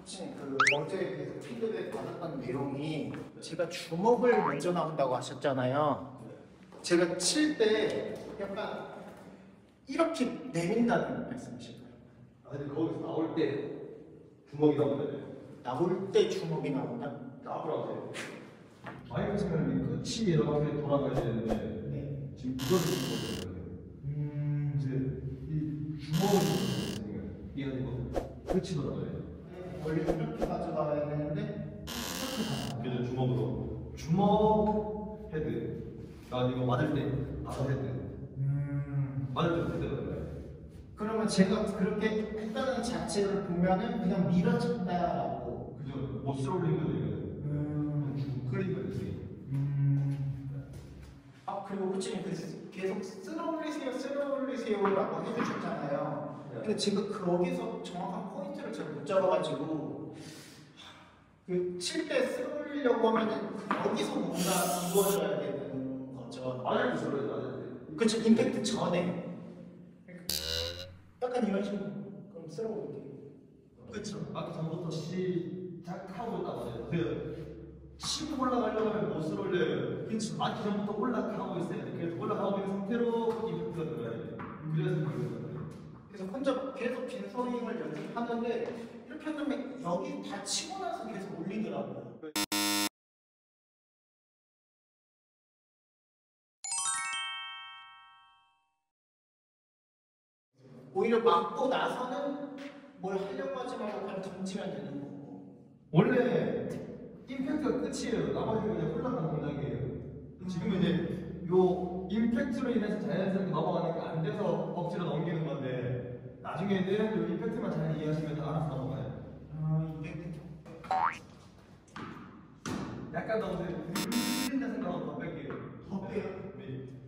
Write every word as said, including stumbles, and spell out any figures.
코치님 그 어제 그 피드백 받았던 내용이 제가 주먹을 먼저 나온다고 하셨잖아요. 제가 칠 때 약간 이렇게 내민다는 말씀이실까요? 아 근데 거기서 나올 때 주먹이 나오잖아요. 나올 때 주먹이 나온다? 앞으로 하세요. 마이크 치면 끝이 이렇게 돌아가야 되는데 네. 지금 이걸 주는 거예요. 음. 이제 이 주먹을 주는 이게 아니고 끝이 돌아가요. 원래 이렇게 가져가야 되는데 그래서 주먹으로 주먹 헤드가 아니고 맞을 때 바로 헤드. 음. 맞을 때 헤드가 들어가요. 그러면 제가 그렇게 했다는 자체를 보면은 그냥 밀어쳤다라고. 그죠? 못 쏠린 거죠 이거는. 음. 끌린 거지. 음. 아 그리고 코치님 그 계속 쓸어 올리세요, 쓸어 올리세요라고 해주셨잖아요. 네. 근데 제가 거기서 정확한 포인트를 잘 못 잡아가지고 그 칠 때 쓸어 올리려고 하면은 거기서 뭔가 이루어져야 되는 거죠. 맞을 때 쏠려요. 맞을 때. 그쵸, 임팩트 전에. 약간 이런 식으로 그럼 쓸어 올릴게요. 그쵸. 아까 전부터 시작하고 있다고 그 치고 올라가려고 하면 못을 올려요. 그치. 맞기 전부터 올라가고 있어요. 그래서 올라가고 있는 상태로 임팩트가 들어가야 돼요. 그래서 걸리는 거예요. 그래서 혼자 계속 빈스윙을 연습하는데 이렇게 한 다음에 여기 다 치고 나서 계속 올리더라고요. 오히려 맞고 나서는 뭘 하려고 하지 말고 그냥 던지면 되는 거고. 원래 임팩트가 끝이에요. 나머지는 그냥 올라가는 동작이에요. 지금은 이제 요 임팩트로 인해서 자연스럽게 넘어가는 게 안 돼서 억지로 넘기는 건데 나중에는 요 임팩트만 잘 이해하시면 알아서 넘어가요. 아, 임팩트. 약간 너무 흘린다 생각하고 더 뺄게요. 더 빼요? 네.